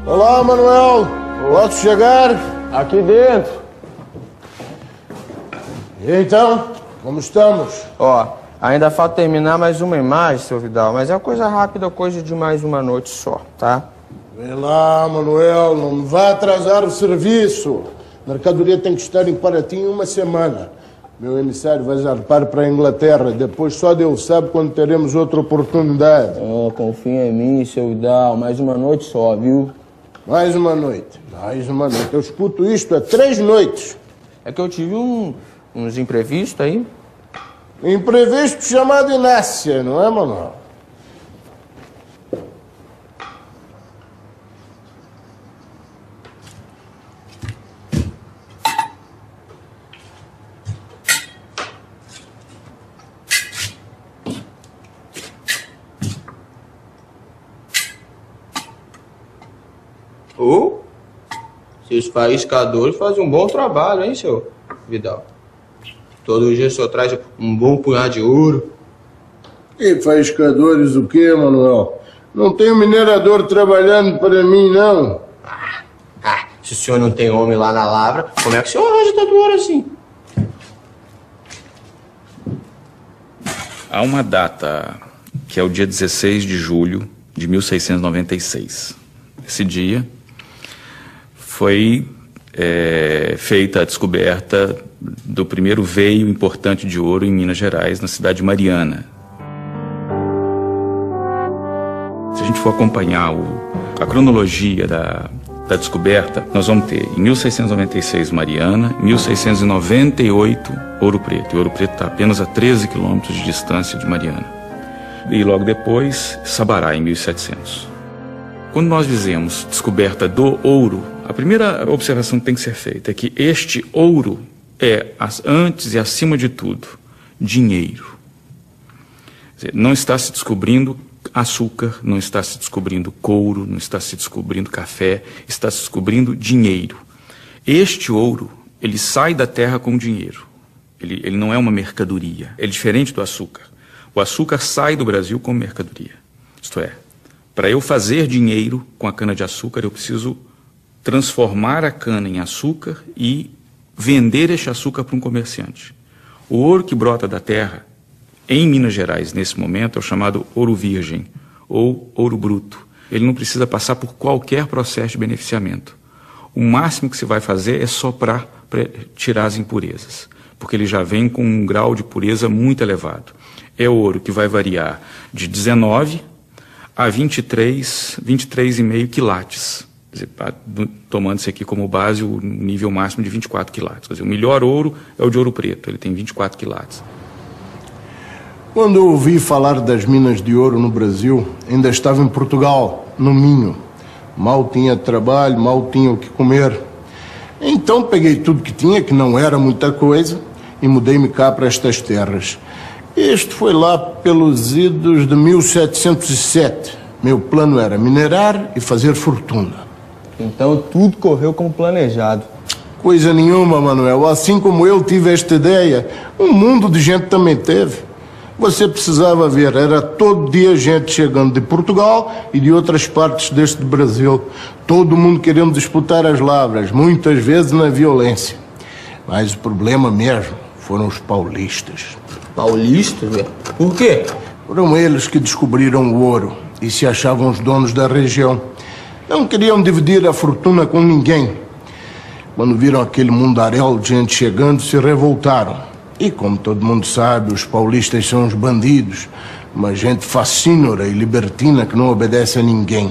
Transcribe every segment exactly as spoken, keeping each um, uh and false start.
Olá, Manuel. Posso chegar? Aqui dentro. E então, como estamos? Ó, ainda falta terminar mais uma imagem, seu Vidal, mas é coisa rápida, coisa de mais uma noite só, tá? Vem lá, Manuel, não me vá atrasar o serviço. A mercadoria tem que estar em Paraty em uma semana. Meu emissário vai zarpar para a Inglaterra. Depois só Deus sabe quando teremos outra oportunidade. Oh, confia em mim, seu Vidal. Mais uma noite só, viu? Mais uma noite. Mais uma noite. Eu escuto isto há três noites. É que eu tive um, uns imprevistos aí. Imprevisto chamado inércia, não é, Manuel? Ô, seus faiscadores fazem um bom trabalho, hein, seu Vidal? Todo dia o senhor traz um bom punhado de ouro. E faiscadores o quê, Manuel? Não tem um minerador trabalhando para mim, não. Ah, ah, se o senhor não tem homem lá na lavra, como é que o senhor arranja tanto ouro assim? Há uma data, que é o dia dezesseis de julho de mil seiscentos e noventa e seis. Esse dia foi é, feita a descoberta do primeiro veio importante de ouro em Minas Gerais, na cidade de Mariana. Se a gente for acompanhar o, a cronologia da, da descoberta, nós vamos ter em mil seiscentos e noventa e seis Mariana, em mil seiscentos e noventa e oito Ouro Preto. E Ouro Preto está apenas a treze quilômetros de distância de Mariana. E logo depois, Sabará, em mil e setecentos. Quando nós dizemos descoberta do ouro, a primeira observação que tem que ser feita é que este ouro é, antes e acima de tudo, dinheiro. Quer dizer, não está se descobrindo açúcar, não está se descobrindo couro, não está se descobrindo café, está se descobrindo dinheiro. Este ouro, ele sai da terra com dinheiro. Ele, ele não é uma mercadoria. Ele é diferente do açúcar. O açúcar sai do Brasil como mercadoria. Isto é, para eu fazer dinheiro com a cana-de-açúcar, eu preciso transformar a cana em açúcar e vender este açúcar para um comerciante. O ouro que brota da terra, em Minas Gerais, nesse momento, é o chamado ouro virgem, ou ouro bruto. Ele não precisa passar por qualquer processo de beneficiamento. O máximo que se vai fazer é soprar para tirar as impurezas, porque ele já vem com um grau de pureza muito elevado. É ouro que vai variar de dezenove a vinte e três, vinte e três vírgula cinco quilates. Quer dizer, tomando-se aqui como base o nível máximo de vinte e quatro quilates. Quer dizer, o melhor ouro é o de Ouro Preto, ele tem vinte e quatro quilates. Quando eu ouvi falar das minas de ouro no Brasil, ainda estava em Portugal, no Minho. Mal tinha trabalho, mal tinha o que comer. Então peguei tudo que tinha, que não era muita coisa, e mudei-me cá para estas terras. Este foi lá pelos idos de mil setecentos e sete. Meu plano era minerar e fazer fortuna. Então tudo correu como planejado. Coisa nenhuma, Manuel. Assim como eu tive esta ideia, um mundo de gente também teve. Você precisava ver, era todo dia gente chegando de Portugal e de outras partes deste Brasil. Todo mundo querendo disputar as lavras, muitas vezes na violência. Mas o problema mesmo foram os paulistas. Paulistas, velho? Por quê? Foram eles que descobriram o ouro e se achavam os donos da região. Não queriam dividir a fortuna com ninguém. Quando viram aquele mundaréu de gente chegando, se revoltaram. E como todo mundo sabe, os paulistas são os bandidos, uma gente facínora e libertina que não obedece a ninguém.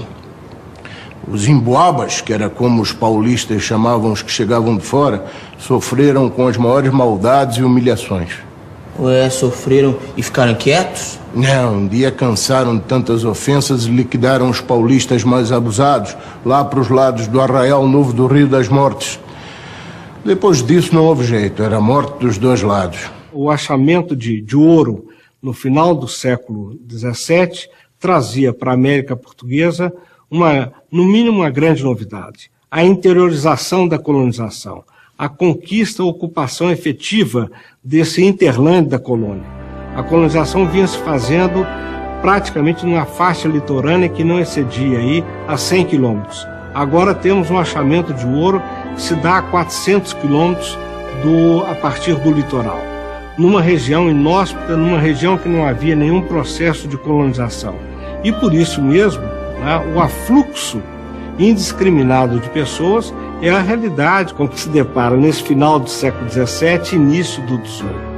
Os emboabas, que era como os paulistas chamavam os que chegavam de fora, sofreram com as maiores maldades e humilhações. Ué, sofreram e ficaram quietos? Não, um dia cansaram de tantas ofensas e liquidaram os paulistas mais abusados, lá para os lados do Arraial Novo do Rio das Mortes. Depois disso não houve jeito, era a morte dos dois lados. O achamento de, de ouro no final do século dezessete trazia para a América Portuguesa, uma, no mínimo, uma grande novidade. A interiorização da colonização, a conquista, a ocupação efetiva desse hinterland da colônia. A colonização vinha se fazendo praticamente numa faixa litorânea que não excedia aí a cem quilômetros. Agora temos um achamento de ouro que se dá a quatrocentos quilômetros do, a partir do litoral, numa região inóspita, numa região que não havia nenhum processo de colonização. E por isso mesmo, né, o afluxo indiscriminado de pessoas é a realidade com que se depara nesse final do século dezessete e início do dezoito.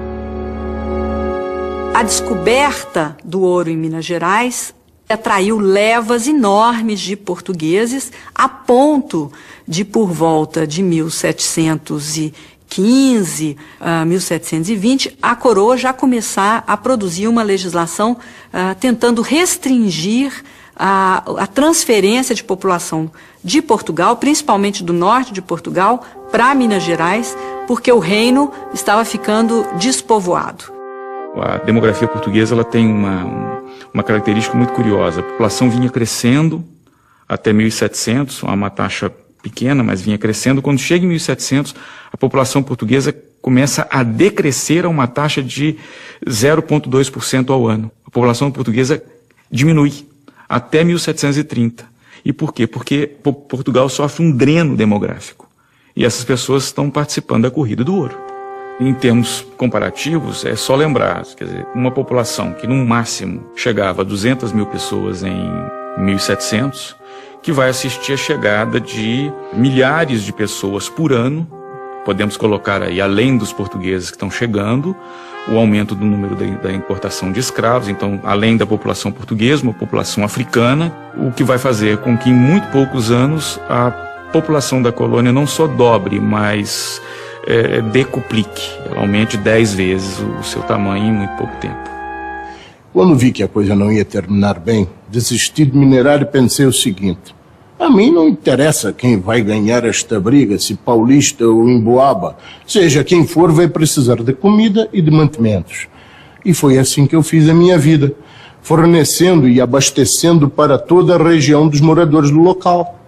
A descoberta do ouro em Minas Gerais atraiu levas enormes de portugueses, a ponto de, por volta de mil setecentos e quinze a mil setecentos e vinte, a coroa já começar a produzir uma legislação uh, tentando restringir a, a transferência de população de Portugal, principalmente do norte de Portugal, para Minas Gerais, porque o reino estava ficando despovoado. A demografia portuguesa ela tem uma, uma característica muito curiosa. A população vinha crescendo até mil e setecentos, uma taxa pequena, mas vinha crescendo. Quando chega em mil e setecentos, a população portuguesa começa a decrescer a uma taxa de zero vírgula dois por cento ao ano. A população portuguesa diminui até mil setecentos e trinta. E por quê? Porque Portugal sofre um dreno demográfico. E essas pessoas estão participando da corrida do ouro. Em termos comparativos, é só lembrar, quer dizer, uma população que no máximo chegava a duzentas mil pessoas em mil e setecentos, que vai assistir a chegada de milhares de pessoas por ano. Podemos colocar aí, além dos portugueses que estão chegando, o aumento do número da importação de escravos, então, além da população portuguesa, uma população africana, o que vai fazer com que em muito poucos anos a população da colônia não só dobre, mas é, decuplique, ela aumente dez vezes o seu tamanho em muito pouco tempo. Quando vi que a coisa não ia terminar bem, desisti de minerar e pensei o seguinte: a mim não interessa quem vai ganhar esta briga, se paulista ou emboaba. Seja quem for, vai precisar de comida e de mantimentos. E foi assim que eu fiz a minha vida, fornecendo e abastecendo para toda a região dos moradores do local.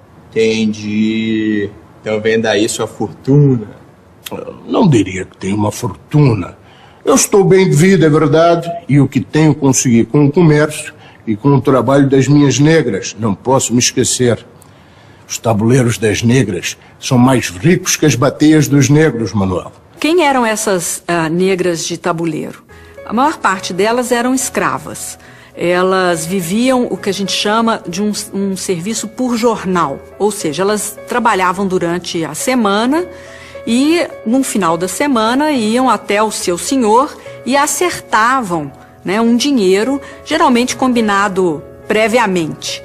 Entendi. Então vem daí sua fortuna. Não diria que tenho uma fortuna. Eu estou bem de vida, é verdade, e o que tenho conseguido com o comércio e com o trabalho das minhas negras, não posso me esquecer. Os tabuleiros das negras são mais ricos que as bateias dos negros, Manuel. Quem eram essas uh, negras de tabuleiro? A maior parte delas eram escravas. Elas viviam o que a gente chama de um, um serviço por jornal, ou seja, elas trabalhavam durante a semana e, no final da semana, iam até o seu senhor e acertavam, né, um dinheiro, geralmente combinado previamente.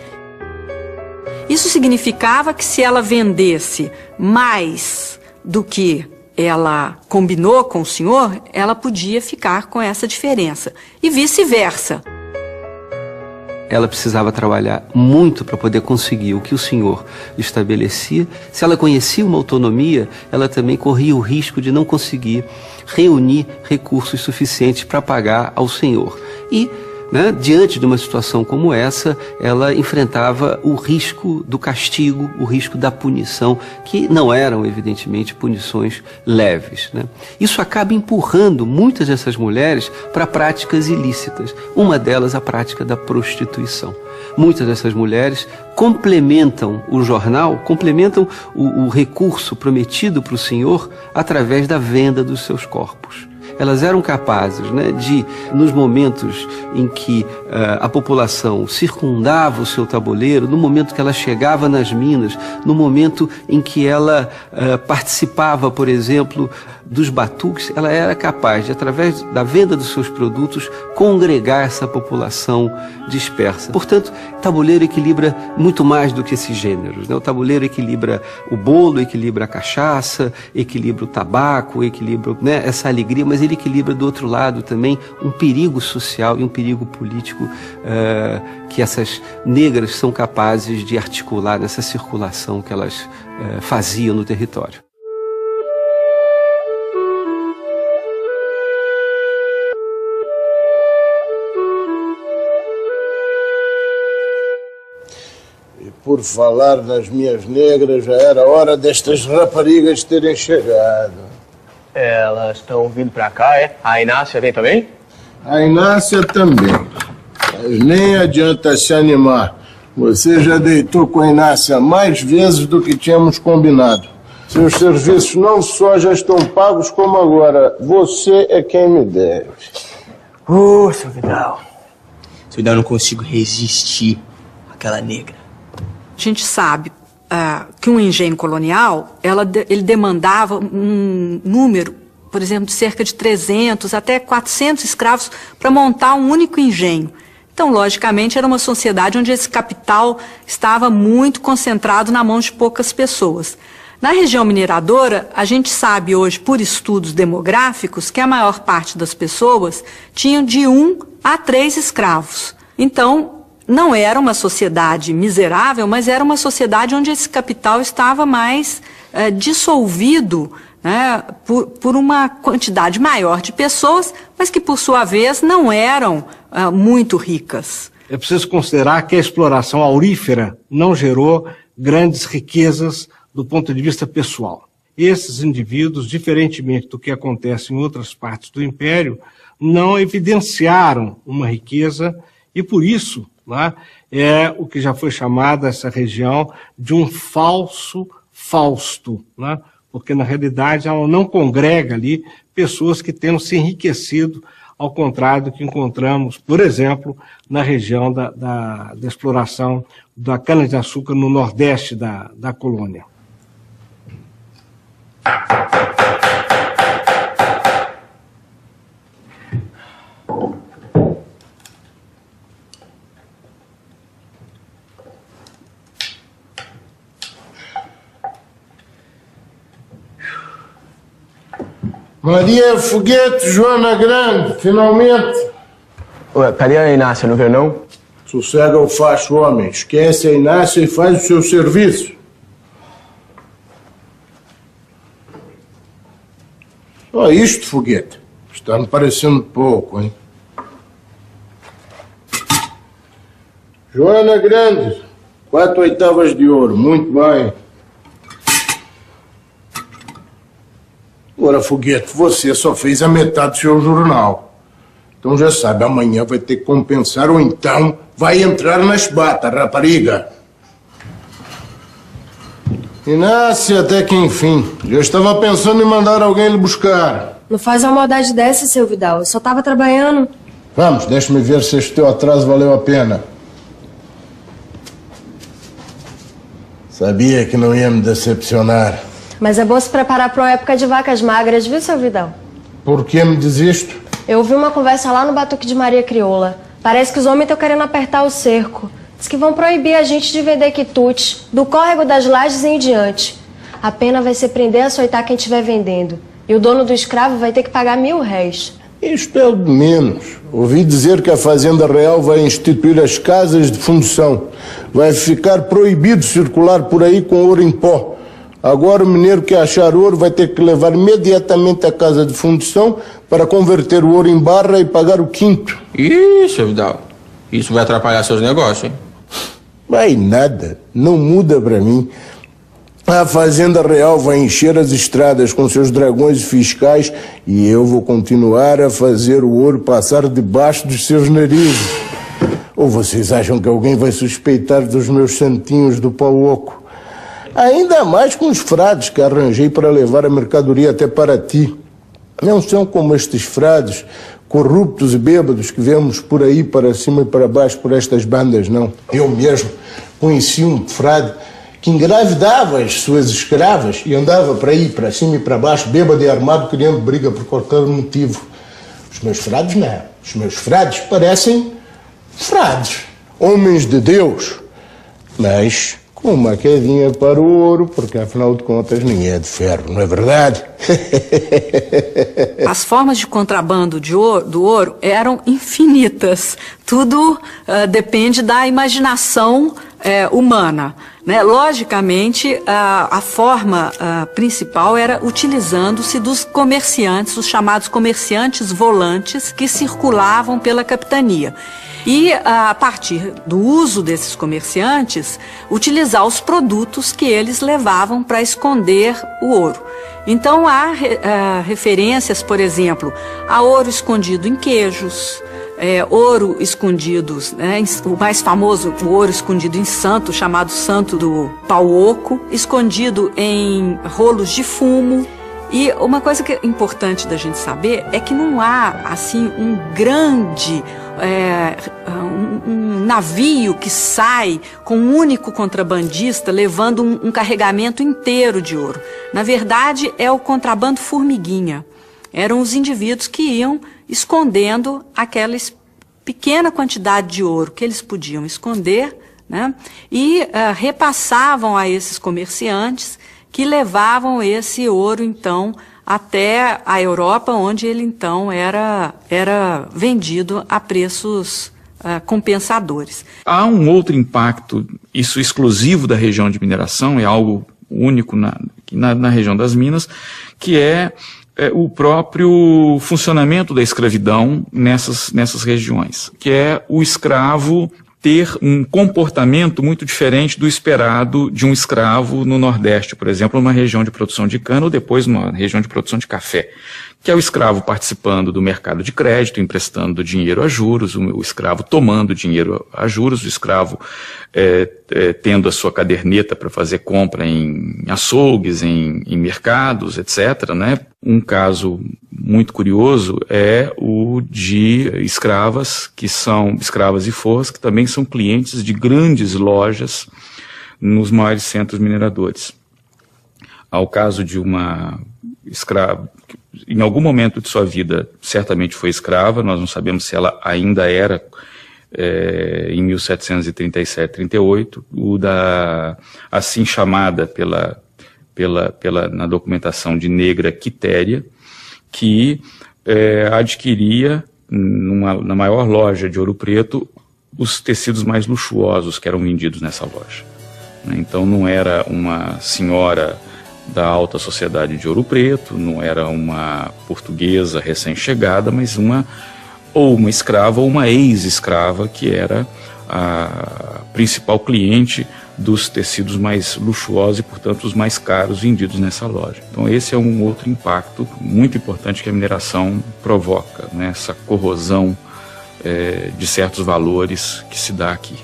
Isso significava que se ela vendesse mais do que ela combinou com o senhor, ela podia ficar com essa diferença, e vice-versa. Ela precisava trabalhar muito para poder conseguir o que o senhor estabelecia. Se ela conhecia uma autonomia, ela também corria o risco de não conseguir reunir recursos suficientes para pagar ao senhor. E, né, diante de uma situação como essa, ela enfrentava o risco do castigo, o risco da punição, que não eram, evidentemente, punições leves, né? Isso acaba empurrando muitas dessas mulheres para práticas ilícitas, uma delas a prática da prostituição. Muitas dessas mulheres complementam o jornal, complementam o, o recurso prometido para o senhor através da venda dos seus corpos. Elas eram capazes, né, de, nos momentos em que uh, a população circundava o seu tabuleiro, no momento que ela chegava nas minas, no momento em que ela uh, participava, por exemplo, dos batuques, ela era capaz de, através da venda dos seus produtos, congregar essa população dispersa. Portanto, o tabuleiro equilibra muito mais do que esses gêneros, né? O tabuleiro equilibra o bolo, equilibra a cachaça, equilibra o tabaco, equilibra, né, essa alegria, mas ele equilibra do outro lado também um perigo social e um perigo político uh, que essas negras são capazes de articular nessa circulação que elas uh, faziam no território. E por falar nas minhas negras, já era hora destas raparigas terem chegado. Elas estão vindo pra cá, é? A Inácia vem também? A Inácia também. Mas nem adianta se animar. Você já deitou com a Inácia mais vezes do que tínhamos combinado. Seus serviços não só já estão pagos, como agora você é quem me deve. Ô, seu Vidal. Seu Vidal, eu não consigo resistir àquela negra. A gente sabe uh, que um engenho colonial, ela, ele demandava um número, por exemplo, de cerca de trezentos até quatrocentos escravos para montar um único engenho. Então, logicamente, era uma sociedade onde esse capital estava muito concentrado na mão de poucas pessoas. Na região mineradora, a gente sabe hoje, por estudos demográficos, que a maior parte das pessoas tinham de um a três escravos. Então, não era uma sociedade miserável, mas era uma sociedade onde esse capital estava mais é, dissolvido, né, por, por uma quantidade maior de pessoas, mas que, por sua vez, não eram é, muito ricas. É preciso considerar que a exploração aurífera não gerou grandes riquezas do ponto de vista pessoal. Esses indivíduos, diferentemente do que acontece em outras partes do Império, não evidenciaram uma riqueza e, por isso, né, é o que já foi chamada essa região de um falso Fausto, né, porque, na realidade, ela não congrega ali pessoas que tenham se enriquecido, ao contrário do que encontramos, por exemplo, na região da, da, da exploração da cana-de-açúcar no nordeste da, da colônia. Maria Foguete, Joana Grande, finalmente. Ué, cadê a Inácia? Não veio, não? Sossega o facho, homem. Esquece a Inácia e faz o seu serviço. Só isto, Foguete. Está me parecendo pouco, hein? Joana Grande, quatro oitavas de ouro. Muito bem. Agora, Foguete, você só fez a metade do seu jornal. Então já sabe, amanhã vai ter que compensar ou então vai entrar nas batas, rapariga. Inácia, até que enfim. Já estava pensando em mandar alguém lhe buscar. Não faz uma maldade dessa, seu Vidal. Eu só estava trabalhando. Vamos, deixa-me ver se este teu atraso valeu a pena. Sabia que não ia me decepcionar. Mas é bom se preparar para uma época de vacas magras, viu, seu Vidal? Por que me diz isto? Eu ouvi uma conversa lá no Batuque de Maria Crioula. Parece que os homens estão querendo apertar o cerco. Diz que vão proibir a gente de vender quitutes, do córrego das lajes em diante. A pena vai ser prender e açoitar quem estiver vendendo. E o dono do escravo vai ter que pagar mil réis. Isto é o de menos. Ouvi dizer que a Fazenda Real vai instituir as casas de fundição. Vai ficar proibido circular por aí com ouro em pó. Agora o mineiro que achar ouro vai ter que levar imediatamente à casa de fundição para converter o ouro em barra e pagar o quinto. Ih, seu Vidal, isso vai atrapalhar seus negócios, hein? Vai nada, não muda para mim. A Fazenda Real vai encher as estradas com seus dragões fiscais e eu vou continuar a fazer o ouro passar debaixo dos seus narizes. Ou vocês acham que alguém vai suspeitar dos meus santinhos do pau oco? Ainda mais com os frades que arranjei para levar a mercadoria até para ti. Não são como estes frades corruptos e bêbados que vemos por aí para cima e para baixo por estas bandas, não. Eu mesmo conheci um frade que engravidava as suas escravas e andava para aí, para cima e para baixo, bêbado e armado, criando briga por qualquer motivo. Os meus frades não. Os meus frades parecem frades, homens de Deus, mas com uma quedinha para o ouro, porque afinal de contas ninguém é de ferro, não é verdade? As formas de contrabando de ouro, do ouro eram infinitas. Tudo uh, depende da imaginação uh, humana, né? Logicamente, uh, a forma uh, principal era utilizando-se dos comerciantes, os chamados comerciantes volantes, que circulavam pela capitania. E, a partir do uso desses comerciantes, utilizar os produtos que eles levavam para esconder o ouro. Então, há uh, referências, por exemplo, a ouro escondido em queijos, é, ouro escondido, né, o mais famoso, o ouro escondido em santo, chamado santo do pau oco, escondido em rolos de fumo. E uma coisa que é importante da gente saber é que não há, assim, um grande é, um, um navio que sai com um único contrabandista levando um, um carregamento inteiro de ouro. Na verdade, é o contrabando formiguinha. Eram os indivíduos que iam escondendo aquela pequena quantidade de ouro que eles podiam esconder, né, e uh, repassavam a esses comerciantes que levavam esse ouro, então, até a Europa, onde ele, então, era, era vendido a preços uh, compensadores. Há um outro impacto, isso exclusivo da região de mineração, é algo único na, na, na região das Minas, que é, é o próprio funcionamento da escravidão nessas, nessas regiões, que é o escravo ter um comportamento muito diferente do esperado de um escravo no Nordeste, por exemplo, numa região de produção de cana ou depois numa região de produção de café, que é o escravo participando do mercado de crédito, emprestando dinheiro a juros, o escravo tomando dinheiro a juros, o escravo é, é, tendo a sua caderneta para fazer compra em açougues, em, em mercados, etcétera, né? Um caso muito curioso é o de escravas, que são escravas e forras, que também são clientes de grandes lojas nos maiores centros mineradores. Há o caso de uma escrava, que em algum momento de sua vida certamente foi escrava, nós não sabemos se ela ainda era é, em mil setecentos e trinta e sete, trinta e oito, o da assim chamada pela, pela, pela, na documentação de negra Quitéria, que é, adquiria numa, na maior loja de Ouro Preto os tecidos mais luxuosos que eram vendidos nessa loja. Então não era uma senhora da alta sociedade de Ouro Preto, não era uma portuguesa recém-chegada, mas uma ou uma escrava ou uma ex-escrava que era a principal cliente dos tecidos mais luxuosos e, portanto, os mais caros vendidos nessa loja. Então esse é um outro impacto muito importante que a mineração provoca, né? Essa corrosão é, de certos valores que se dá aqui.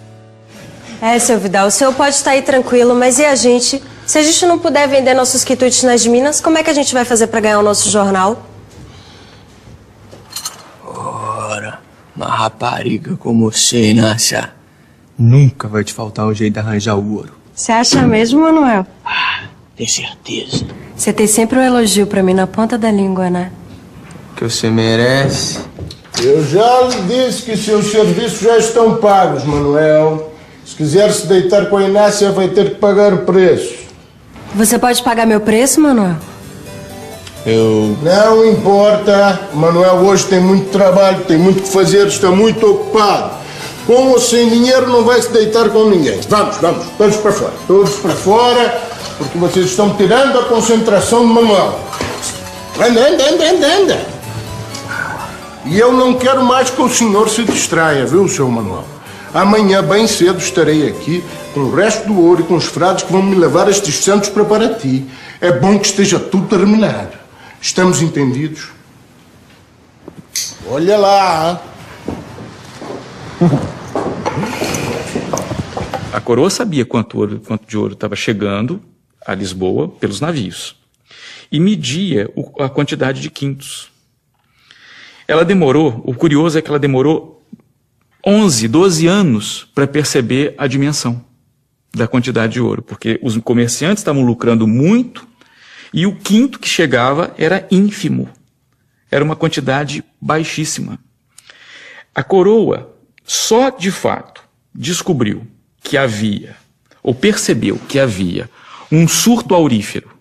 É, seu Vidal, o senhor pode estar aí tranquilo, mas e a gente? Se a gente não puder vender nossos quitutes nas minas, como é que a gente vai fazer para ganhar o nosso jornal? Ora, uma rapariga como você, Inácia, nunca vai te faltar o jeito de arranjar o ouro. Você acha mesmo, Manuel? Ah, tem certeza. Você tem sempre um elogio pra mim na ponta da língua, né? Que você merece. Eu já lhe disse que seus serviços já estão pagos, Manuel. Se quiser se deitar com a Inácia, vai ter que pagar o preço. Você pode pagar meu preço, Manuel? Eu... Não importa. Manuel hoje tem muito trabalho, tem muito que fazer, está muito ocupado. Com ou sem dinheiro não vai se deitar com ninguém. Vamos, vamos, todos para fora. Todos para fora, porque vocês estão tirando a concentração de Manuel. Anda, anda, anda, anda, anda. E eu não quero mais que o senhor se distraia, viu, seu Manuel? Amanhã, bem cedo, estarei aqui com o resto do ouro e com os frades que vão me levar estes santos para Paraty. É bom que esteja tudo terminado. Estamos entendidos? Olha lá. A coroa sabia quanto, ouro, quanto de ouro estava chegando a Lisboa pelos navios e media o, a quantidade de quintos. Ela demorou, o curioso é que ela demorou onze, doze anos para perceber a dimensão da quantidade de ouro, porque os comerciantes estavam lucrando muito e o quinto que chegava era ínfimo, era uma quantidade baixíssima. A coroa só de fato descobriu que havia, ou percebeu que havia, um surto aurífero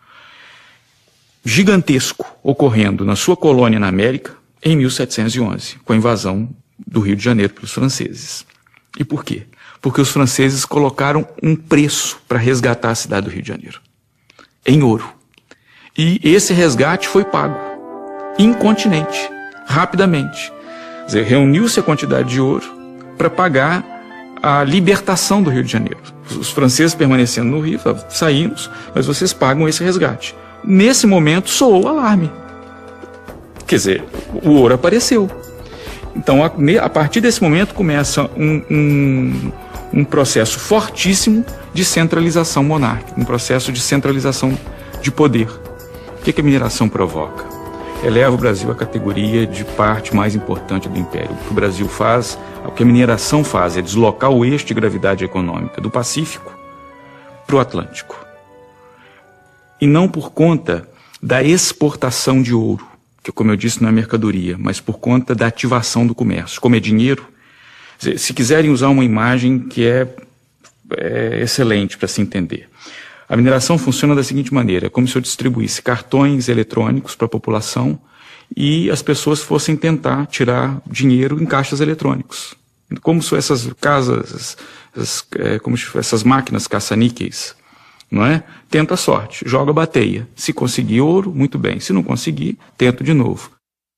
gigantesco ocorrendo na sua colônia na América em mil setecentos e onze, com a invasão do Rio de Janeiro pelos franceses. E por quê? Porque os franceses colocaram um preço para resgatar a cidade do Rio de Janeiro, em ouro. E esse resgate foi pago, incontinente, rapidamente. Quer dizer, reuniu-se a quantidade de ouro para pagar a libertação do Rio de Janeiro. Os franceses permanecendo no Rio, saímos, mas vocês pagam esse resgate. Nesse momento soou o alarme. Quer dizer, o ouro apareceu. Então, a, a partir desse momento, começa um, um, um processo fortíssimo de centralização monárquica, um processo de centralização de poder. O que, que a mineração provoca? Eleva o Brasil à categoria de parte mais importante do Império. O que o Brasil faz, o que a mineração faz, é deslocar o eixo de gravidade econômica do Pacífico para o Atlântico. E não por conta da exportação de ouro, que, como eu disse, não é mercadoria, mas por conta da ativação do comércio. Como é dinheiro, se quiserem usar uma imagem que é, é excelente para se entender. A mineração funciona da seguinte maneira, é como se eu distribuísse cartões eletrônicos para a população e as pessoas fossem tentar tirar dinheiro em caixas eletrônicos. Como se essas casas, essas, é, como se essas máquinas caça-níqueis, não é? Tenta a sorte, joga a bateia. Se conseguir ouro, muito bem. Se não conseguir, tento de novo.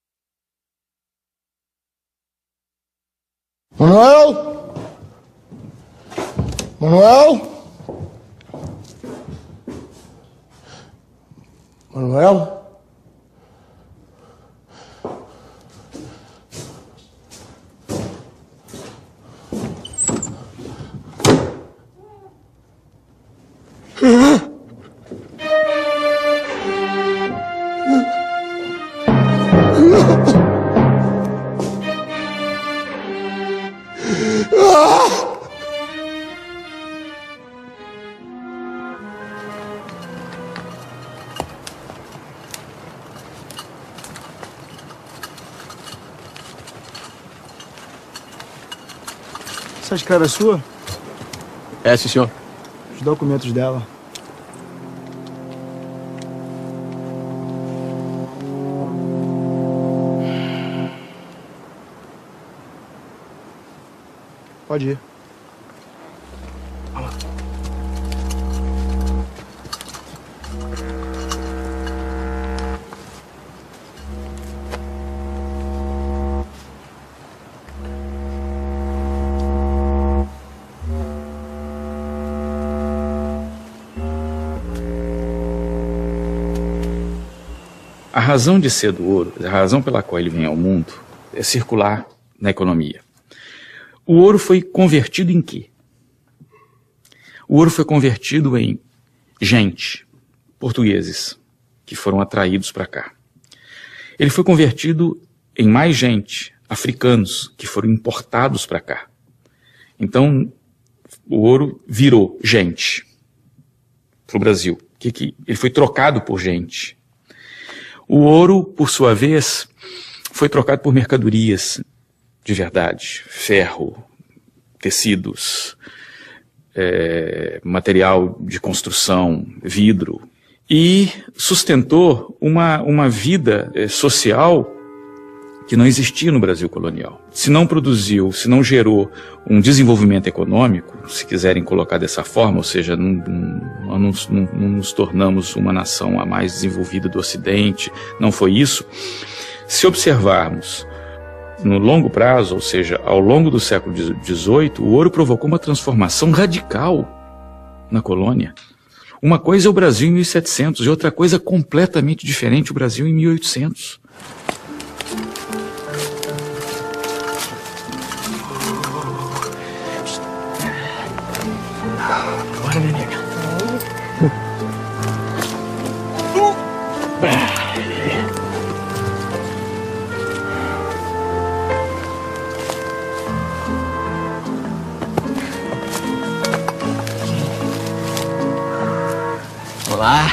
Manuel? Manuel? Manuel? Essa escrava é sua? É, sim, senhor. Os documentos dela. Pode ir. A razão de ser do ouro, a razão pela qual ele vem ao mundo, é circular na economia. O ouro foi convertido em quê? O ouro foi convertido em gente, portugueses, que foram atraídos para cá. Ele foi convertido em mais gente, africanos, que foram importados para cá. Então, o ouro virou gente para o Brasil. Que que, ele foi trocado por gente. O ouro, por sua vez, foi trocado por mercadorias de verdade, ferro, tecidos, é, material de construção, vidro, e sustentou uma, uma vida é, social que não existia no Brasil colonial. Se não produziu, se não gerou um desenvolvimento econômico, se quiserem colocar dessa forma, ou seja, não, não, não, não nos tornamos uma nação a mais desenvolvida do Ocidente, não foi isso. Se observarmos no longo prazo, ou seja, ao longo do século dezoito, o ouro provocou uma transformação radical na colônia. Uma coisa é o Brasil em mil e setecentos e outra coisa completamente diferente, o Brasil em mil e oitocentos. Bora, nenega. Olá.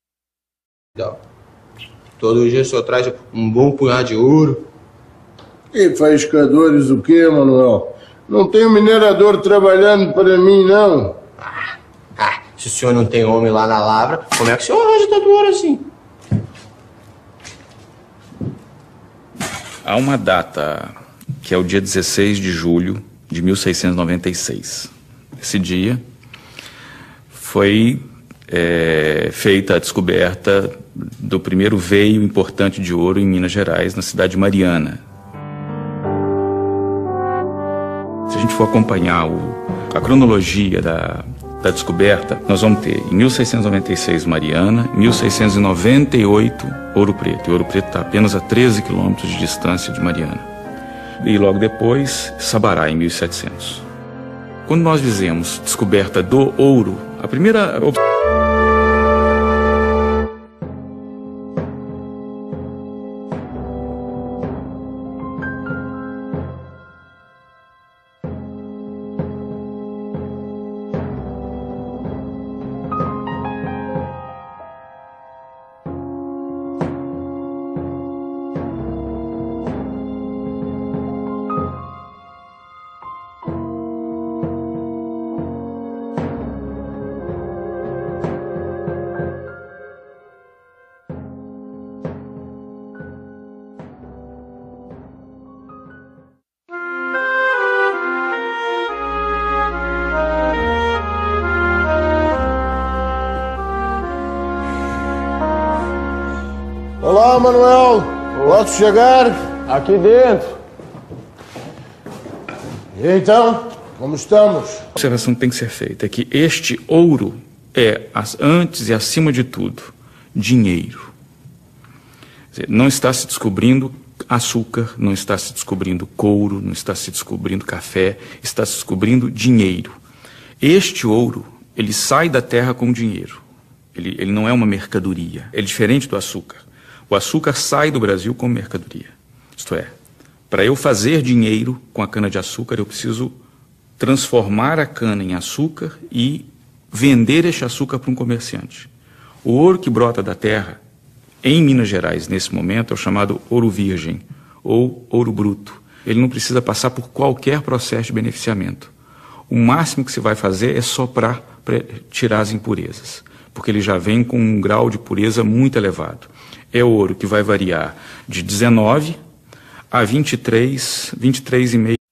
Todo dia só traz um bom punhado de ouro. E faiscadores o quê, Manuel? Não tem um minerador trabalhando para mim, não. Ah, ah, se o senhor não tem homem lá na lavra, como é que o senhor arranja tanto ouro assim? Há uma data, que é o dia dezesseis de julho de mil seiscentos e noventa e seis. Esse dia foi é, feita a descoberta do primeiro veio importante de ouro em Minas Gerais, na cidade de Mariana. Se a gente for acompanhar o, a cronologia da, da descoberta, nós vamos ter em mil seiscentos e noventa e seis Mariana, em mil seiscentos e noventa e oito Ouro Preto. E Ouro Preto está apenas a treze quilômetros de distância de Mariana. E logo depois, Sabará, em mil e setecentos. Quando nós dizemos descoberta do ouro, a primeira opção... Olá, Manuel. Posso chegar? Aqui dentro. E então, como estamos? A observação que tem que ser feita é que este ouro é, antes e acima de tudo, dinheiro. Quer dizer, não está se descobrindo açúcar, não está se descobrindo couro, não está se descobrindo café, está se descobrindo dinheiro. Este ouro, ele sai da terra com dinheiro. Ele, ele não é uma mercadoria. É diferente do açúcar. O açúcar sai do Brasil como mercadoria. Isto é, para eu fazer dinheiro com a cana-de-açúcar, eu preciso transformar a cana em açúcar e vender este açúcar para um comerciante. O ouro que brota da terra, em Minas Gerais, nesse momento, é o chamado ouro virgem, ou ouro bruto. Ele não precisa passar por qualquer processo de beneficiamento. O máximo que se vai fazer é soprar para tirar as impurezas, porque ele já vem com um grau de pureza muito elevado. É ouro que vai variar de dezenove a vinte e três, vinte e três vírgula cinco.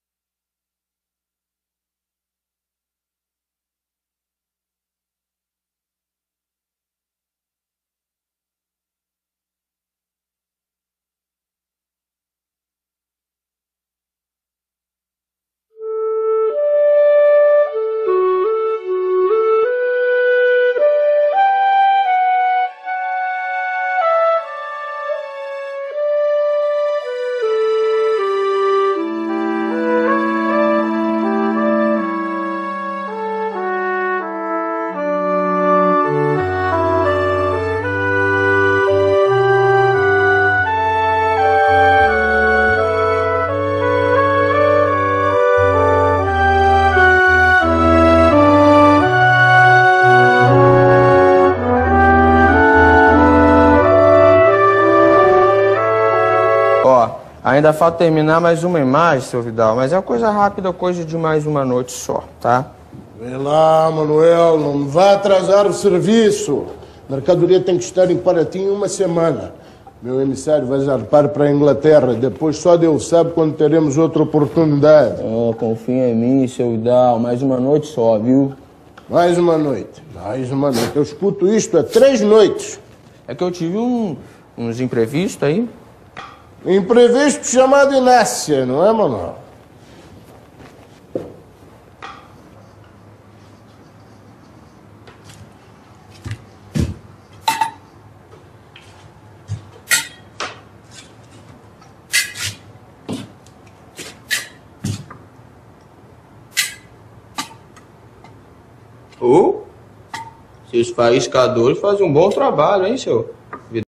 Ainda falta terminar mais uma imagem, seu Vidal, mas é uma coisa rápida, coisa de mais uma noite só, tá? Vem lá, Manuel, não me vá atrasar o serviço. A mercadoria tem que estar em Paraty em uma semana. Meu emissário vai zarpar para a Inglaterra. Depois só Deus sabe quando teremos outra oportunidade. Oh, confia em mim, seu Vidal, mais uma noite só, viu? Mais uma noite, mais uma noite. Eu escuto isto há três noites. É que eu tive um, uns imprevistos aí. Imprevisto chamado inércia, não é, Manuel? Oh, seus faiscadores fazem um bom trabalho, hein, seu?